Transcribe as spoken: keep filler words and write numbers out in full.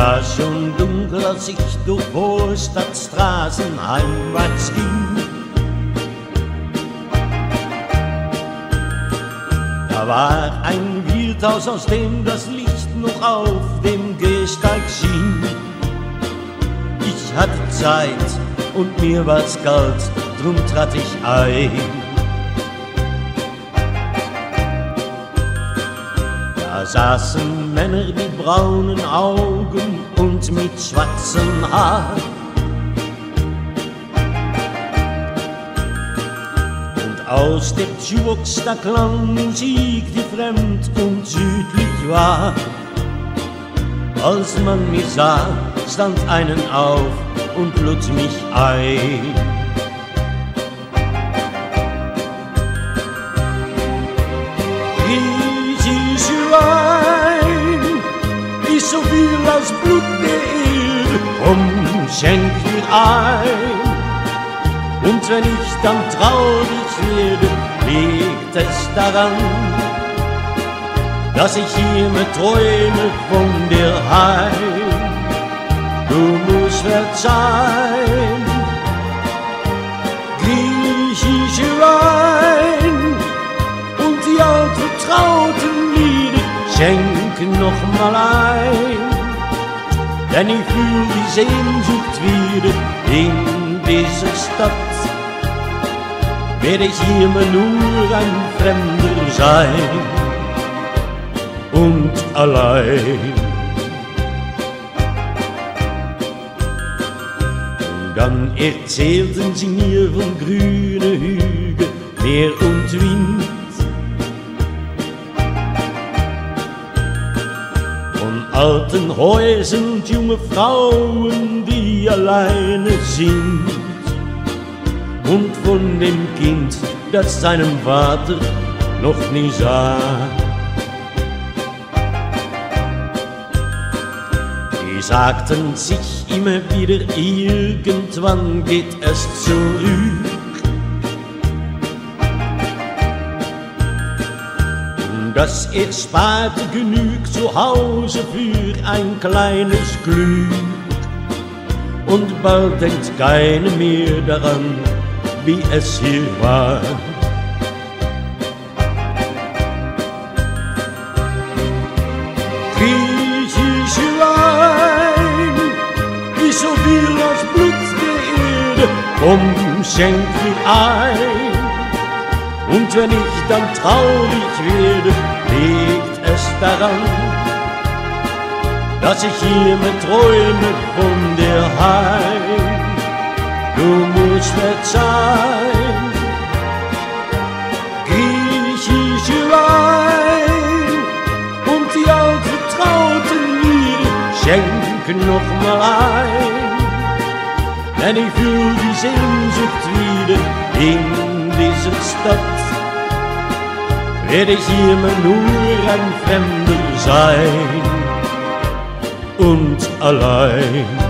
war schon dunkel, als ich durch Vorstadtstraßen heimwärts ging. Da war ein Wirtshaus, aus dem das Licht noch auf dem Gehsteig schien. Ich hatte Zeit und mir war's kalt, drum trat ich ein. Da saßen Männer mit braunen Augen und mit schwarzem Haar. Und aus der Jukebox da klang Musik, die fremd und südlich war. Als man mich sah, stand einen auf und lud mich ein. Griechische Wein ist so viel als Blut der Erde, komm, schenk mir ein. Und wenn ich dann traurig werde, liegt es daran, dass ich immer träume von dir heim. Du musst verzeihen, griechische Wein und die altvertrauten Lieder schenken noch mal ein. Denn ich fühl die Sehnsucht wieder in dieser Stadt, werde ich immer nur ein Fremder sein und allein. Dann erzählten sie mir von grünen Hügeln, Meer und Wind, von alten Häusern und junge Frauen, die alleine sind, und von dem Kind, das seinen Vater noch nie sah. Die sagten sich immer wieder, irgendwann geht es zurück. Das Ersparte genügt zu Hause für ein kleines Glück. Und bald denkt keiner mehr daran, wie es hier war. Griechische Wein ist so viel als Blut der Erde, komm, schenk mir ein. Und wenn ich dann traurig werde, liegt es daran, dass ich immer träume von dir heim. Du musst verzeihen, griechische Wein und die altvertrauten Lieder schenken noch mal ein. Denn ich fühl die Sehnsucht wieder in dieser Stadt, werde ich immer nur ein Fremder sein und allein.